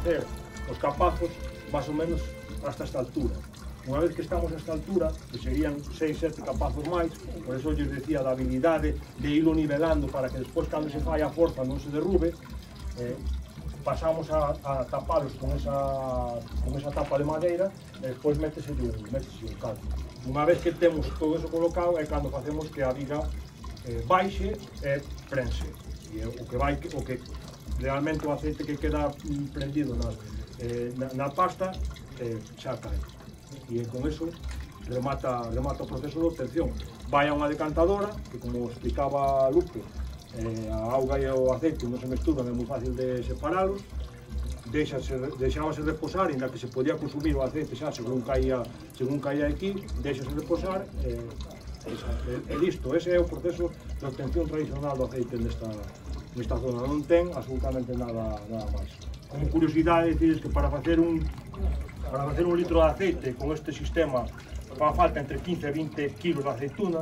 facer os capazos máis ou menos hasta esta altura. Unha vez que estamos a esta altura, que serían 6, 7 capazos máis, por eso eu decía da habilidade de irlo nivelando para que despois, cando se fai a forza, non se derrube, pasamos a tapalos con esa tapa de madeira e despois métese o caldo. Unha vez que temos todo eso colocado é cando facemos que a viga baixe e prense. E o que realmente o aceite que queda prendido na pasta xa cae. E con eso remata o proceso de obtención. Vai a unha decantadora, que como explicaba Lupe, a auga e o aceite non se mesturan, é moi fácil de separalos. Deixábase reposar, ainda que se podía consumir o aceite xa según caía aquí, deixase reposar e listo. Ese é o proceso de obtención tradicional do aceite nesta zona. Non ten absolutamente nada máis. Como curiosidade, decides que para facer un litro de aceite con este sistema fa falta entre 15 e 20 kilos de aceituna,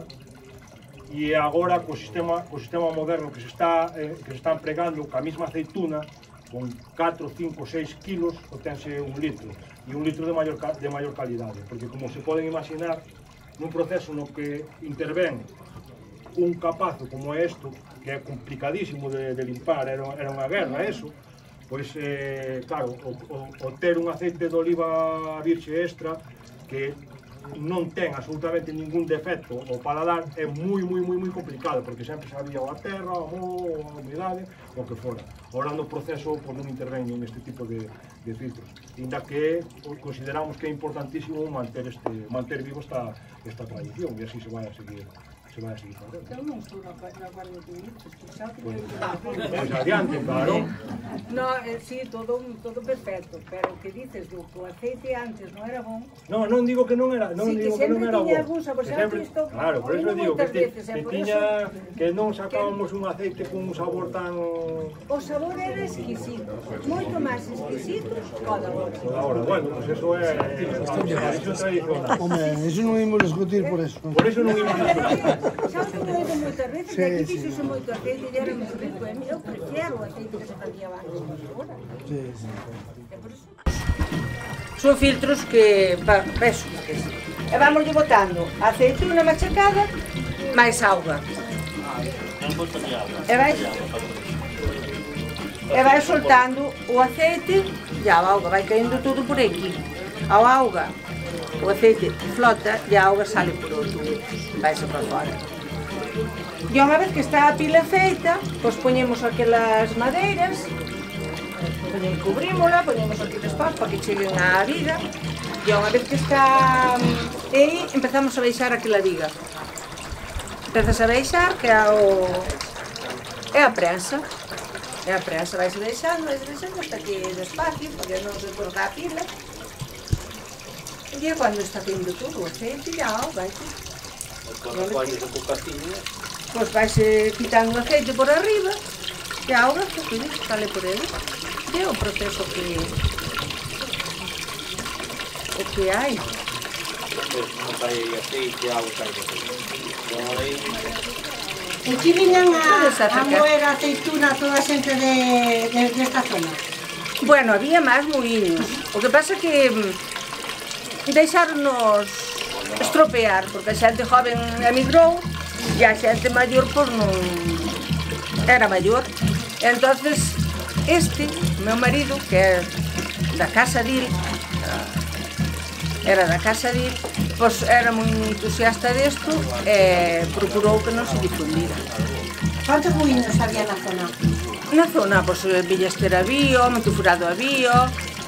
e agora co sistema moderno que se está empregando, ca mesma aceituna con 4, 5, 6 kilos obtense un litro, e un litro de maior calidade, porque como se poden imaginar, nun proceso no que intervén un capazo como isto, que é complicadísimo de limpar, era unha guerra eso, pois, claro, o ter un aceite de oliva virxe extra que non ten absolutamente ningún defecto ao paladar é moi complicado, porque sempre sabía a terra, a humidade, o que fora. Ora no proceso non interveñen neste tipo de filtros, ainda que consideramos que é importantísimo manter vivo esta tradición, e así se vai a seguir facendo. Eu non estou na guardia de litros, xa que Pois adiante, claro. No, sí, todo perfecto, pero o que dices do que o aceite antes non era bon. Non digo que non era bon. Sí, que sempre tiña algún sabor, xa visto. Claro, por eso digo que non sacábamos un aceite con un sabor tan... O sabor era exquisito, moito máis exquisito que o da hora. Bueno, pois eso é tradicional. Home, eso non imos discutir por eso. Por eso non imos discutir. Xa o tenho oído moitas veces, que aquí fixose moito aceite e era moi rico. Eu prefiero o aceite que se facía antes agora. Son filtros que, eso, e vamos botando aceituna machacada, máis auga. E vai soltando o aceite e a auga vai caindo tudo por aquí. A auga, o aceite flota e a auga sale por outro, vaise para fora. E unha vez que está a pila feita, pois poñemos aquelas madeiras, cubrímola, poñemos aqueles paus para que cheguen á viga, e unha vez que está aí, empezamos a baixar aquela viga. Empezas a baixar, que é a prensa. É a prensa, vais deixando hasta que despacio, porque non se corta a pila. E é cando está tendo todo o aceite e a auga. Cando colles o cucaciño, pois vais quitando o aceite por arriba e a auga sale por ele. E é o proceso que hai. non vai aceite, auga, cae de E que viñan a moer a aceituna toda a xente desta zona? Bueno, había máis moinhos. O que pasa que deixáronos estropear, porque a xente joven emigrou e a xente maior pois non era maior. Entonces, meu marido, que é da casa dil, era da casa dil, pois era moi entusiasta desto e procurou que non se difundira. Quantos moinhos había na zona? Na zona, pois, Billester había, Montefurado había,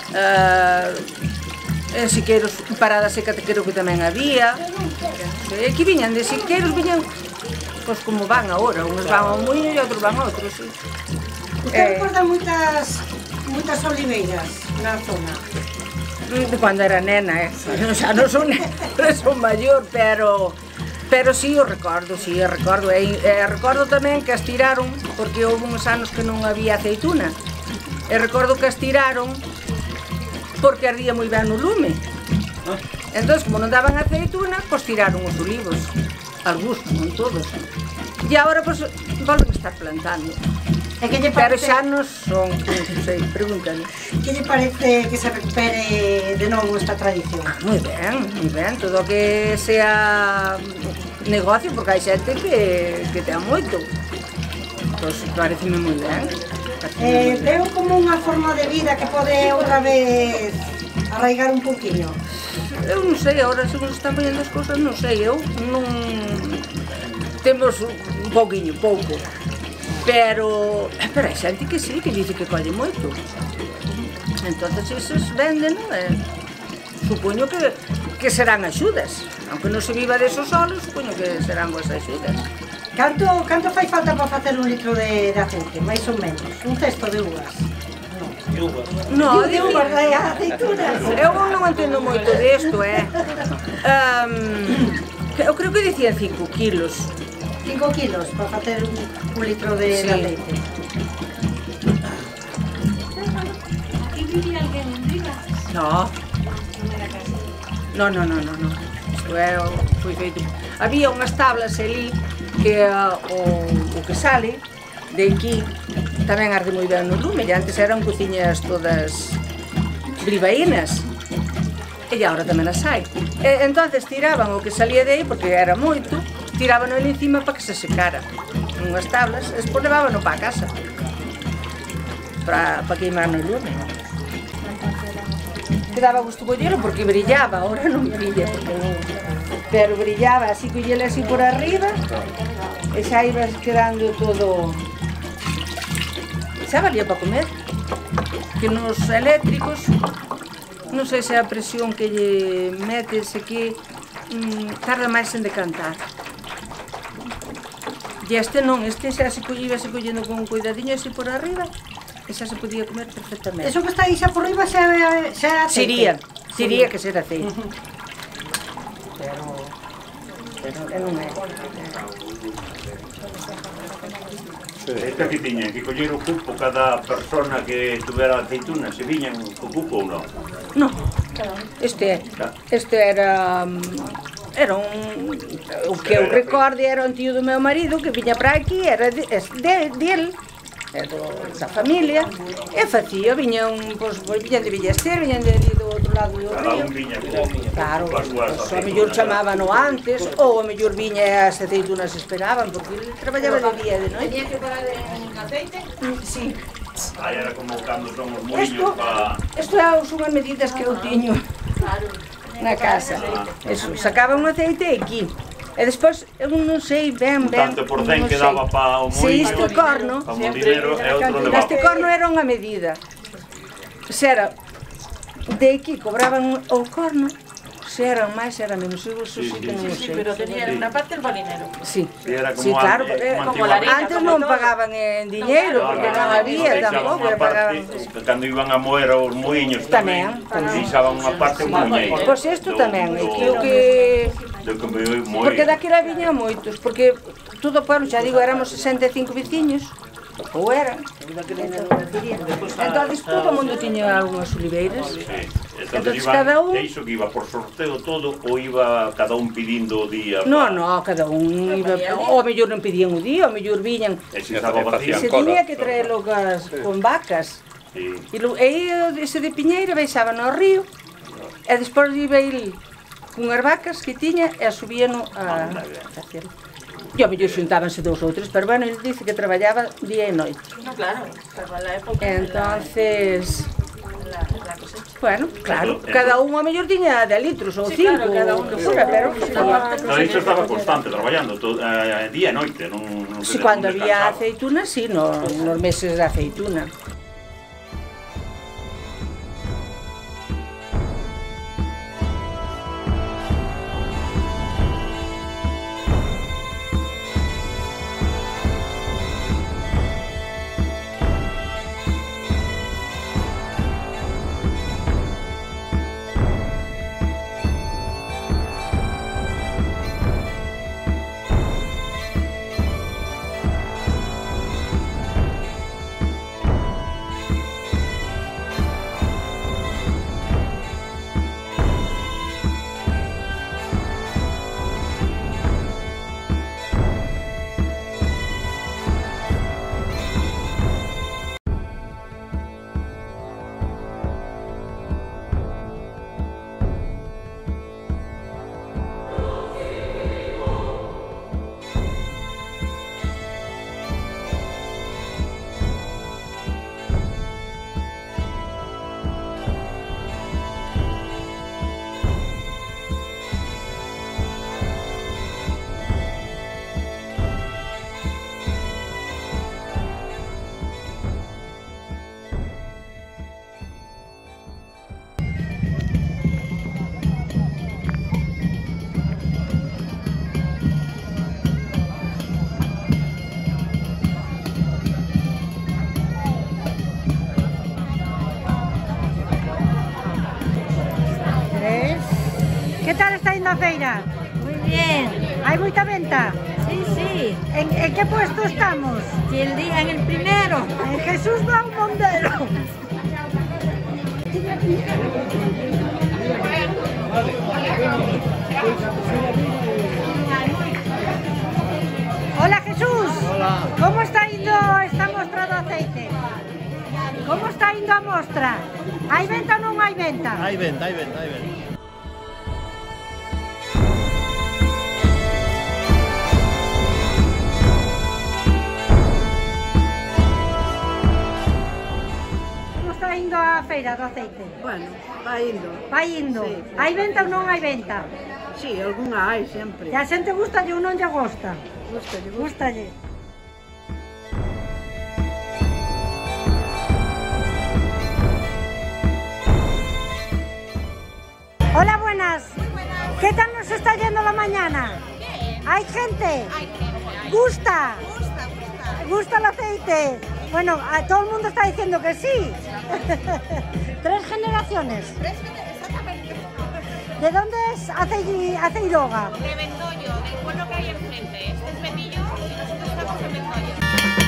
en Siqueiros, Parada Seca creo que tamén había. E que viñan de Siqueiros, viñan, pois como van agora, uns van a un moinho e outros van a outros, sí. Usted recorda moitas oliveiras na zona? De cando era nena, xa non son maior, pero sí o recordo, e recordo tamén que as tiraron, porque houve uns anos que non había aceituna, e recordo que as tiraron porque ardía moi ben no lume. Entón, como non daban aceituna, pois tiraron os olivos, algúns, non todos. E agora, pois, volven a estar plantando. E que lle Pero parece, xa non son, non sei, pregúntale. que lle parece que se recupere de novo esta tradición? Moi ben, todo o que sea negocio, porque hai xente que ten moito. Pois pareceme moi ben. Veo como unha forma de vida que pode outra vez arraigar un pouquiño. Eu non sei, agora se nos están poñendo as cousas, non sei, eu non... Temos un pouquiño, pouco. Pero hai xente que sí, que dice que colle moito. Entonces esos venden, non é? Supoño que serán axudas. Aunque non se viva deso solo, supoño que serán boas axudas. Canto fai falta para facer un litro de aceite, máis ou menos? Un cesto de uvas? No, De uvas, de aceitunas? eu non entendo moito desto, eu creo que dicían 5 kilos. 5 kilos para facer un litro de Sí. aceite. Aquí vivía alguén en Rivas. No, Non era casa. no. Isto foi feito. Había unhas tablas ali que o que sale de aquí tamén arde moi ben no lume, e antes eran cociñas todas bilbaínas. E agora tamén as hai. E entonces tiraban o que salía de aí, porque era moito, tiraban ali encima para que se secara. Unhas tablas, e despois levaban para a casa. Para queimar no lume. Que daba gusto collelo porque brillaba, ahora non brilla, porque non... Pero brillaba, así collelo así por arriba, e xa ibas quedando todo... Xa valía para comer. Que nos eléctricos, non sei se a presión que lle metes aquí tarda máis en decantar. E este non, este xa se collendo con cuidadiño así por arriba, e xa se podía comer perfectamente. Eso que está aí xa por riba xa é aceite? Sería que ser aceite. Pero non é. Esta que tiñan que coller o cupo cada persona que tuvera aceituna, se viñan co cupo ou non? Non, este era un... O que eu recorde era un tío do meu marido que viña para aquí, era del, da familia, e facía, viñan de Villaster, viñan de ali do outro lado do Cada río. un viña Claro, coas súas o mellor chamábano antes, ou o mellor viña e as aceitunas esperaban, porque ele traballaba de día e de noite. Tenía que parar en aceite. Sí. Aí era como cando son os moinhos para... Isto son as medidas que eu tiño na casa. Eso, sacaba un aceite aquí. E despois, eu non sei ben... Tanto por cen que daba para o se moinho, este corno, para o molinero e outro levaba. este corno era unha medida. Se era de aquí cobraban o corno, se eran máis, era menos. Eu eso sí que non o sei. Pero tenía una parte el molinero. Sí, Era sí, como claro, como la harina, antes como non todo. pagaban en diñeiro, porque non había tampouco, pagaban... Cando iban a moer os moinhos tamén, deixaban unha parte moñeira. Pois isto tamén, é que o que... Porque daquela viña moitos, porque todo o pueblo, xa digo, éramos 65 veciños, ou eran, entonces todo o mundo tiña algunhas oliveiras. Entonces cada un... Iso que iba por sorteo todo ou iba cada un pedindo o día? No, cada un iba... O mellor non pedían o día, o mellor viñan... E se estaba vacía. Se tiña que traelo con vacas. Sí. E ese de Piñeira baixaban ao río, e despois iba ir cunhas vacas que tiña e subían a facelo. E ao mellor xuntábanse dous ou tres, pero bueno, ele dice que traballaba día e noite. No, claro, para la época. Entonces, La cosecha. bueno, claro, cada un ao mellor tiña 10 litros ou 5, claro, cada un que fora, pero No, iso estaba constante, traballando día e noite, non si cando había aceituna, si, nos meses de aceituna. Que tal está indo a feira? Muy bien. Hai moita venta? Sí, sí. En que puesto estamos? Y el día en el primero. En Jesús Blau Mondero. Hola Jesús. Hola. Como está indo esta mostra do aceite? Como está indo a mostra? Hai venta ou non hai venta? Hai venta, hai venta, hai venta. Como está indo a feira do aceite? Bueno, vai indo. Vai indo. Sí. Hai venta ou non hai venta? Sí, algunha hai sempre. E a xente gustalle ou non lle gosta? Gustalle, Gustalle. Hola, buenas. ¿Qué tal nos está yendo la mañana? ¿Hay gente? ¿Gusta? ¿Gusta el aceite? Bueno, todo el mundo está diciendo que sí. 3 generaciones. Exactamente. ¿De dónde es Aceiroga? De Vendoyo, del pueblo que hay enfrente. Este es Benillo y nosotros estamos en Vendoyo.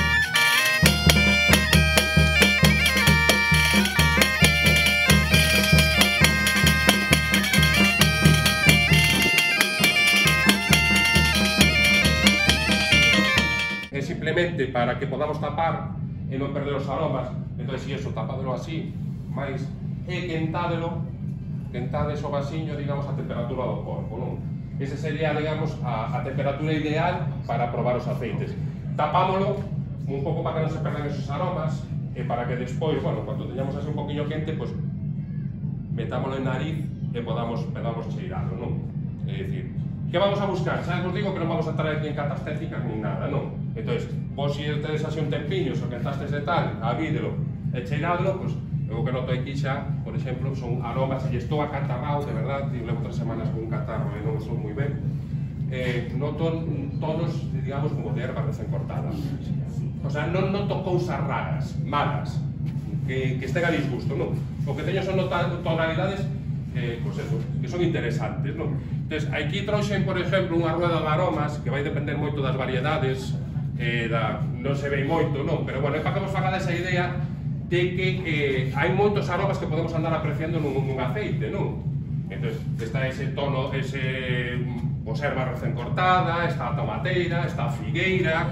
É simplemente para que podamos tapar e non perder os aromas. Entón, se iso, tapadelo así, máis e quentades o vasiño, digamos, a temperatura do corpo, non? Ese sería, digamos, a temperatura ideal para probar os aceites. Tapámolo un pouco para que non se perdan esos aromas e para que despois, bueno, cando teñamos así un poquinho quente, pois metámolo en nariz e podamos cheiralo, non? É dicir, que vamos a buscar? Xa vos digo que non vamos a entrar aquí en catas técnicas nin nada, non? Entón, vos se tedes así un tempiño, se o quentastes de tal, abídelo e cheiradlo, pois, eu que noto aquí xa, por exemplo, son aromas, e estou acatarrao, de verdad, levo 3 semanas con un catarro e non estou moi ben, noto tonos, digamos, como de erva recén cortada. O sea, non noto cousas raras, malas, que estén a disgusto, non? O que teño son tonalidades, pois eso, que son interesantes, non? Entón, aquí trouxen, por exemplo, unha rueda de aromas, que vai depender moito das variedades, non se ve moito, non? Pero, bueno, é para que vos faga esa idea de que hai moitos aromas que podemos andar apreciando nun aceite, non? Entón, está ese tono, pois erva recén cortada, está a tomateira, está a figueira.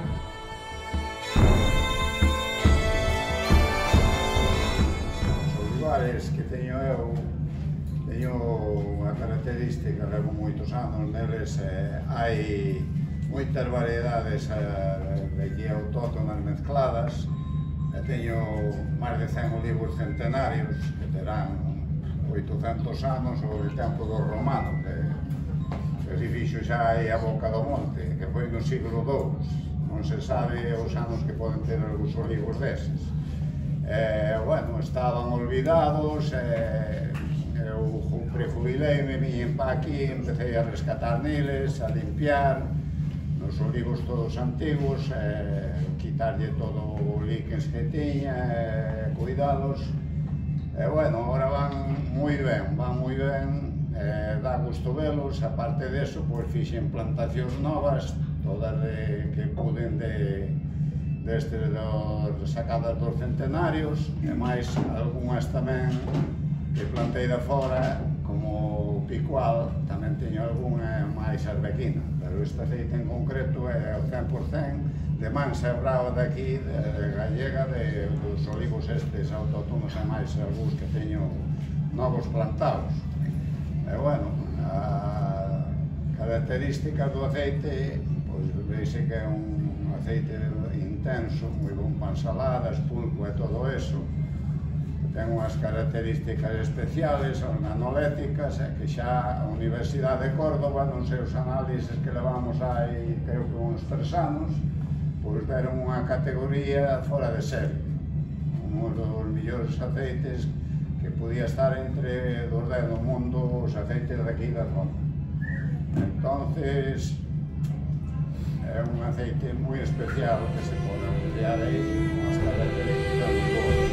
Os lugares que teño eu, teño unha característica, levo moitos anos neles, hai moitas variedades de aquí autóctonas mezcladas, teño máis de 100 olivos centenarios que terán 800 anos ou de tempo do romano, que se fixo xa aí a boca do monte, que foi no siglo II. Non se sabe os anos que poden ter algúns olivos deses. Bueno, estaban olvidados, eu prejubileime, viñen pa aquí, empecé a rescatar neles, a limpiar os olivos todos antigos, quitarlle todo o líquens que tiña, cuidalos. Bueno, ahora van moi ben, dá gusto velos. Aparte deso, pois fixen plantacións novas, todas que puden destes sacadas dos centenarios, e máis algunhas tamén que plantei de fora, como picual, tamén teño algunha máis arbequina, pero este aceite en concreto é ao 100% de Mansa e Brava daqui, de gallega, dos olivos estes autóctonos e máis algúns que teño novos plantados. E, bueno, a característica do aceite, pois veise que é un aceite intenso, moi bon para ensaladas, pulpo e todo eso. Ten unhas características especiales, son nanoléticas, que xa a Universidade de Córdoba, nos seus análises que levamos hai, creo que uns 3 anos, pois deron unha categoría fora de serie. Un dos millores aceites que podía estar entre dos 10 do mundo, os aceites daqui da Roma. Entonces, é un aceite moi especial que se pode apreciar aí, unhas características moi boas.